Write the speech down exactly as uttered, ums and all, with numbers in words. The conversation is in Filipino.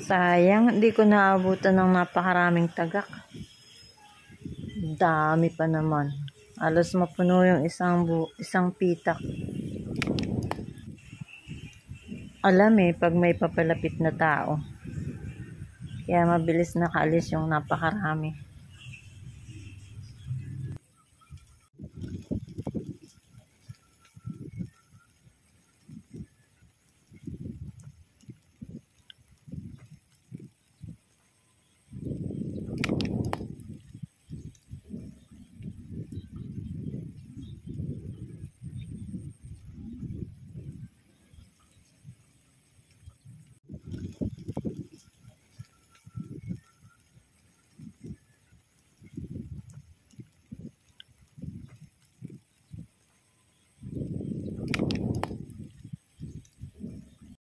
Sayang, hindi ko naabutan ng napakaraming tagak. Dami pa naman. Alos mapuno yung isang, bu isang pitak. Alam eh, pag may papalapit na tao. Kaya mabilis nakaalis yung napakarami.